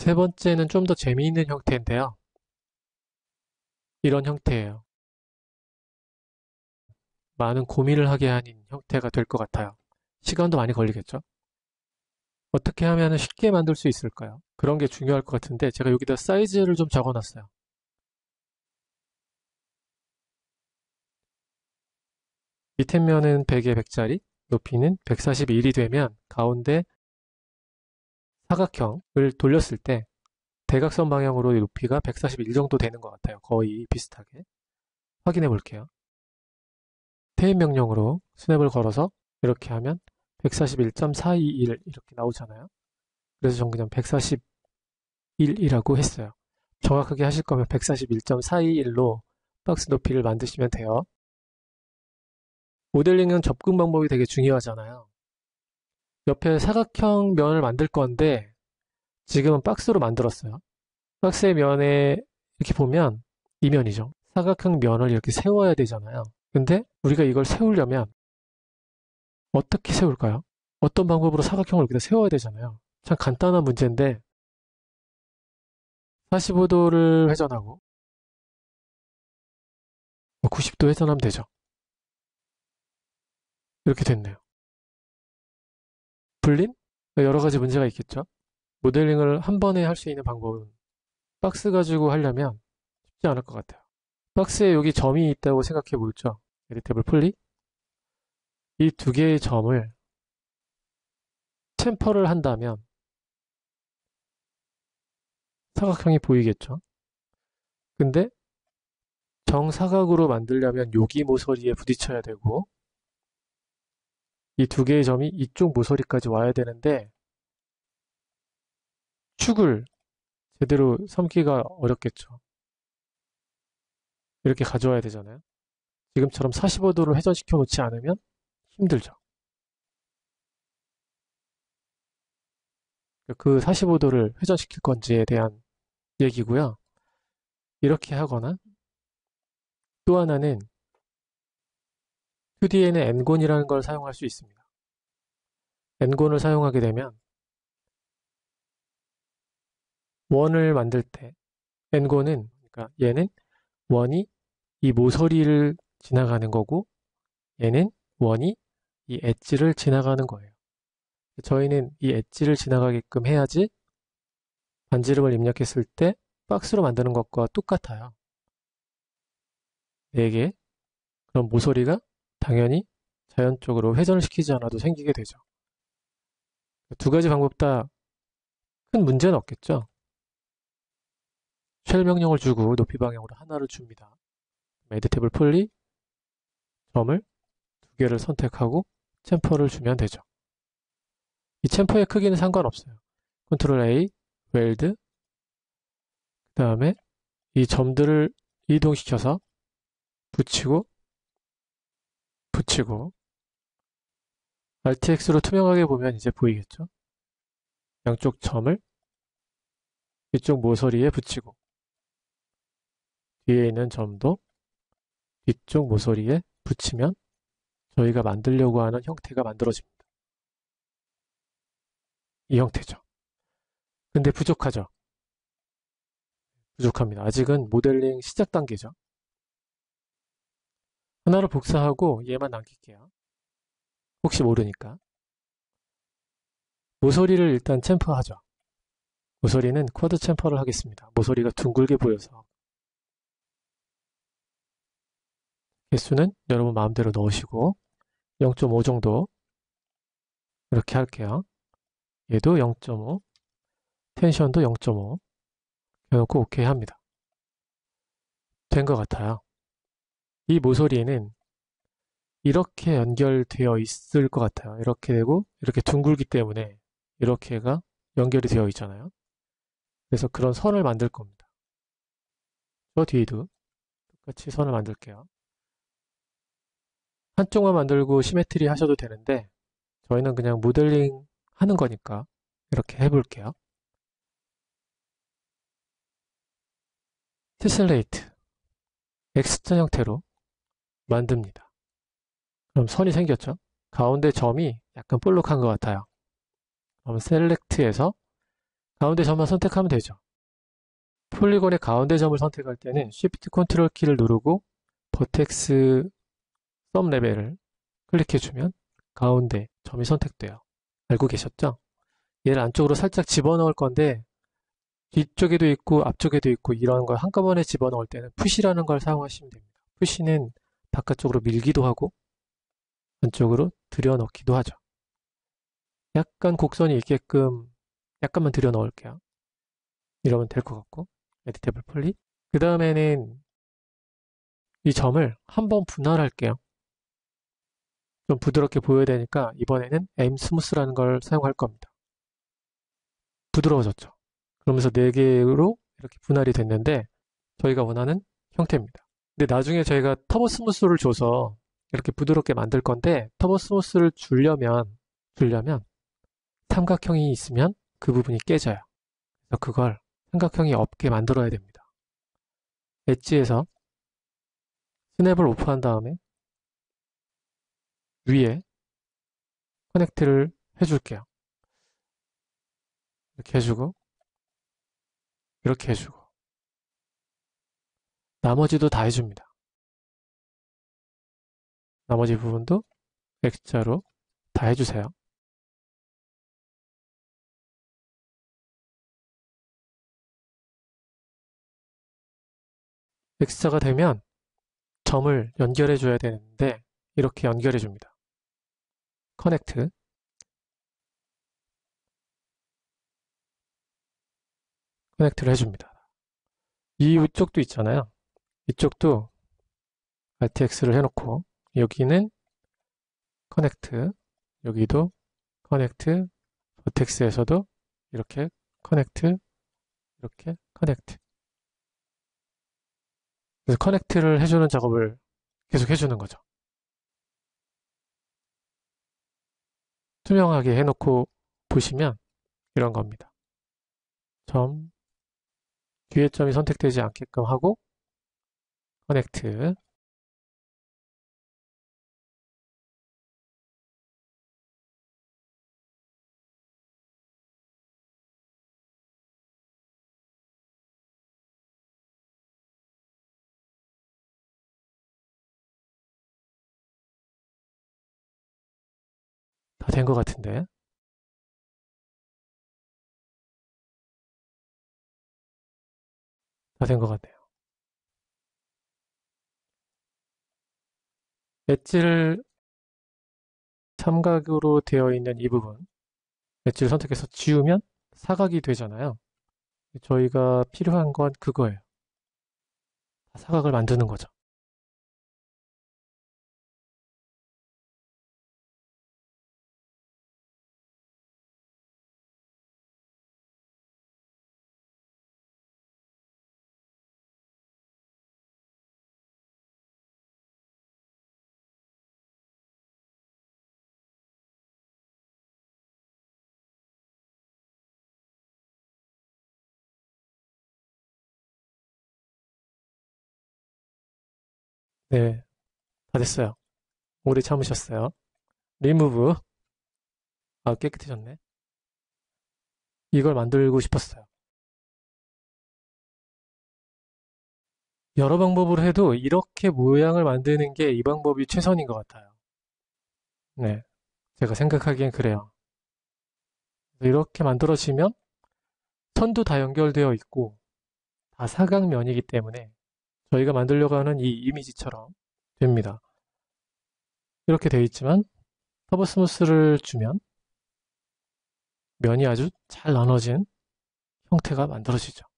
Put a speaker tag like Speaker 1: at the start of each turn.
Speaker 1: 세 번째는 좀 더 재미있는 형태인데요. 이런 형태예요. 많은 고민을 하게 하는 형태가 될 것 같아요. 시간도 많이 걸리겠죠? 어떻게 하면 쉽게 만들 수 있을까요? 그런 게 중요할 것 같은데 제가 여기다 사이즈를 좀 적어놨어요. 밑에 면은 100에 100짜리, 높이는 141이 되면 가운데 사각형을 돌렸을 때 대각선 방향으로 높이가 141 정도 되는 것 같아요. 거의 비슷하게. 확인해 볼게요. 테입 명령으로 스냅을 걸어서 이렇게 하면 141.421 이렇게 나오잖아요. 그래서 전 그냥 141이라고 했어요. 정확하게 하실 거면 141.421로 박스 높이를 만드시면 돼요. 모델링은 접근 방법이 되게 중요하잖아요. 옆에 사각형 면을 만들 건데 지금은 박스로 만들었어요. 박스의 면에 이렇게 보면 이 면이죠. 사각형 면을 이렇게 세워야 되잖아요. 근데 우리가 이걸 세우려면 어떻게 세울까요? 어떤 방법으로 사각형을 여기다 세워야 되잖아요. 참 간단한 문제인데 45도를 회전하고 90도 회전하면 되죠. 이렇게 됐네요. 불림? 여러 가지 문제가 있겠죠. 모델링을 한 번에 할 수 있는 방법은 박스 가지고 하려면 쉽지 않을 것 같아요. 박스에 여기 점이 있다고 생각해 보죠. 에디테이블 풀리? 이 두 개의 점을 챔퍼를 한다면 사각형이 보이겠죠. 근데 정사각으로 만들려면 여기 모서리에 부딪혀야 되고 이 두 개의 점이 이쪽 모서리까지 와야 되는데 축을 제대로 삼기가 어렵겠죠. 이렇게 가져와야 되잖아요. 지금처럼 45도를 회전시켜 놓지 않으면 힘들죠. 그 45도를 회전시킬 건지에 대한 얘기고요. 이렇게 하거나 또 하나는 2D에는 엔곤이라는 걸 사용할 수 있습니다. 엔곤을 사용하게 되면 원을 만들 때 엔곤은 그러니까 얘는 원이 이 모서리를 지나가는 거고 얘는 원이 이 엣지를 지나가는 거예요. 저희는 이 엣지를 지나가게끔 해야지 반지름을 입력했을 때 박스로 만드는 것과 똑같아요. 4개. 그럼 모서리가 당연히 자연적으로 회전을 시키지 않아도 생기게 되죠. 두 가지 방법 다 큰 문제는 없겠죠. 쉘 명령을 주고 높이 방향으로 하나를 줍니다. 에디테이블 풀리 점을 두 개를 선택하고 챔퍼를 주면 되죠. 이 챔퍼의 크기는 상관없어요. 컨트롤 A, 웰드, 그 다음에 이 점들을 이동시켜서 붙이고 붙이고 Alt X로 투명하게 보면 이제 보이겠죠? 양쪽 점을 이쪽 모서리에 붙이고 뒤에 있는 점도 뒤쪽 모서리에 붙이면 저희가 만들려고 하는 형태가 만들어집니다. 이 형태죠. 근데 부족하죠? 부족합니다. 아직은 모델링 시작 단계죠. 하나로 복사하고 얘만 남길게요. 혹시 모르니까. 모서리를 일단 챔퍼하죠. 모서리는 쿼드 챔퍼를 하겠습니다. 모서리가 둥글게 보여서. 개수는 여러분 마음대로 넣으시고 0.5 정도 이렇게 할게요. 얘도 0.5, 텐션도 0.5 해놓고 OK 합니다. 된 것 같아요. 이 모서리에는 이렇게 연결되어 있을 것 같아요. 이렇게 되고 이렇게 둥글기 때문에 이렇게가 연결이 되어 있잖아요. 그래서 그런 선을 만들 겁니다. 저 뒤에도 똑같이 선을 만들게요. 한쪽만 만들고 시메트리 하셔도 되는데 저희는 그냥 모델링 하는 거니까 이렇게 해볼게요. 테슬레이트 X자 형태로 만듭니다. 그럼 선이 생겼죠? 가운데 점이 약간 볼록한 것 같아요. 그럼 셀렉트에서 가운데 점만 선택하면 되죠. 폴리곤의 가운데 점을 선택할 때는 Shift Ctrl 키를 누르고 버텍스 썸 레벨을 클릭해주면 가운데 점이 선택돼요. 알고 계셨죠? 얘를 안쪽으로 살짝 집어넣을 건데 뒤쪽에도 있고 앞쪽에도 있고 이런 걸 한꺼번에 집어넣을 때는 푸시라는 걸 사용하시면 됩니다. 푸시는 바깥쪽으로 밀기도 하고 안쪽으로 들여넣기도 하죠. 약간 곡선이 있게끔 약간만 들여넣을게요. 이러면 될 것 같고 에디테이블 폴리. 그 다음에는 이 점을 한번 분할할게요. 좀 부드럽게 보여야 되니까 이번에는 M 스무스라는 걸 사용할 겁니다. 부드러워졌죠. 그러면서 4개로 이렇게 분할이 됐는데 저희가 원하는 형태입니다. 근데 나중에 저희가 터보 스무스를 줘서 이렇게 부드럽게 만들 건데 터보 스무스를 주려면 삼각형이 있으면 그 부분이 깨져요. 그래서 그걸 삼각형이 없게 만들어야 됩니다. 엣지에서 스냅을 오프한 다음에 위에 커넥트를 해줄게요. 이렇게 해주고 이렇게 해주고 나머지도 다 해줍니다. 나머지 부분도 X자로 다 해주세요. X자가 되면 점을 연결해 줘야 되는데 이렇게 연결해 줍니다. 커넥트 커넥트를 해줍니다. 이쪽도 있잖아요. 이쪽도 RTX를 해놓고 여기는 커넥트 여기도 커넥트 버텍스에서도 이렇게 커넥트 이렇게 커넥트 그래서 커넥트를 해주는 작업을 계속 해주는 거죠. 투명하게 해놓고 보시면 이런 겁니다. 점 뒤에 점이 선택되지 않게끔 하고 커넥트 다 된 것 같은데 다 된 것 같네요. 엣지를 삼각으로 되어 있는 이 부분 엣지를 선택해서 지우면 사각이 되잖아요. 저희가 필요한 건 그거예요. 사각을 만드는 거죠. 네, 다 됐어요. 오래 참으셨어요. 리무브. 아, 깨끗해졌네. 이걸 만들고 싶었어요. 여러 방법으로 해도 이렇게 모양을 만드는 게 이 방법이 최선인 것 같아요. 네, 제가 생각하기엔 그래요. 이렇게 만들어지면 선도 다 연결되어 있고 다 사각면이기 때문에 저희가 만들려고 하는 이 이미지처럼 됩니다. 이렇게 되어 있지만 터보 스무스를 주면 면이 아주 잘 나눠진 형태가 만들어지죠.